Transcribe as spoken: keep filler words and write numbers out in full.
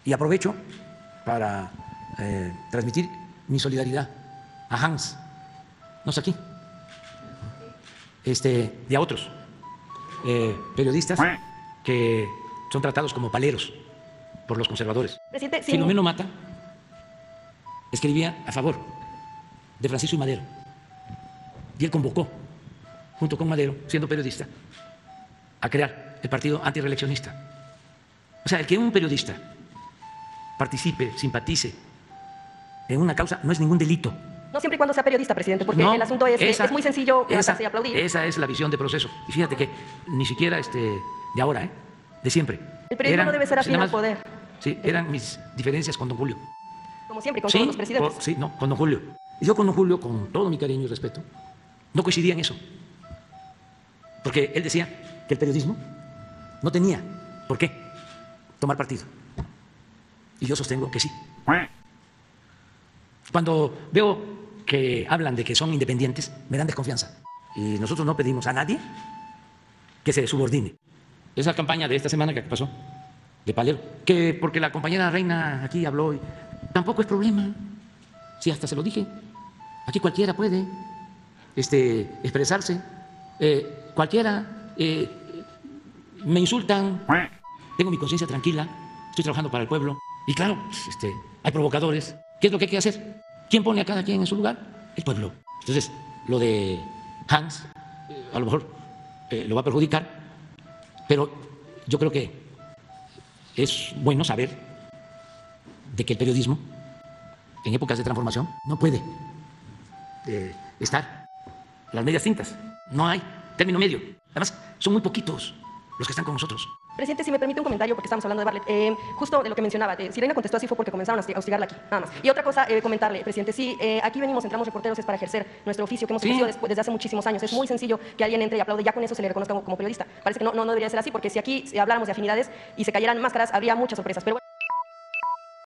Y aprovecho para eh, transmitir mi solidaridad a Hans, no sé aquí, este, y a otros eh, periodistas que son tratados como paleros por los conservadores. Presidente, sí. Filomeno Mata escribía a favor de Francisco y Madero y él convocó, junto con Madero, siendo periodista, a crear el partido antirreeleccionista. O sea, el que un periodista participe, simpatice en una causa no es ningún delito. No siempre y cuando sea periodista, presidente, porque No, el asunto es, esa, es muy sencillo levantarse esa, y aplaudir. Esa es la visión de proceso. Y fíjate que ni siquiera este, de ahora, ¿eh? de siempre. El periodismo Eran, no debe ser afín nada al más, poder. Sí, eran mis diferencias con don Julio. Como siempre, con Sí, todos los presidentes. por- sí, no, con don Julio. Y yo con don Julio, con todo mi cariño y respeto, no coincidía en eso. Porque él decía que el periodismo no tenía por qué tomar partido. Y yo sostengo que sí. Cuando veo que hablan de que son independientes, me dan desconfianza. Y nosotros no pedimos a nadie que se subordine. Esa campaña de esta semana que pasó, de Palero, que porque la compañera Reina aquí habló, y tampoco es problema. Sí, hasta se lo dije. Aquí cualquiera puede este, expresarse. Eh, cualquiera eh, me insultan. Tengo mi conciencia tranquila. Estoy trabajando para el pueblo. Y claro, este, hay provocadores. ¿Qué es lo que hay que hacer? ¿Quién pone a cada quien en su lugar? El pueblo. Entonces, lo de Hans, eh, a lo mejor eh, lo va a perjudicar, pero yo creo que es bueno saber de que el periodismo, en épocas de transformación, no puede eh, estar las medias tintas. No hay término medio. Además, son muy poquitos los que están con nosotros. Presidente, si me permite un comentario, porque estamos hablando de Bartlett, eh, justo de lo que mencionaba, de, si Reina contestó así fue porque comenzaron a hostigarla aquí, nada más. Y otra cosa, eh, comentarle, presidente, sí, eh, aquí venimos, entramos reporteros, es para ejercer nuestro oficio que hemos Sí. ejercido después, desde hace muchísimos años. Es muy sencillo que alguien entre y aplaude, ya con eso se le reconozca como, como periodista. Parece que no, no, no debería ser así, porque si aquí si habláramos de afinidades y se cayeran máscaras, habría muchas sorpresas. Pero bueno.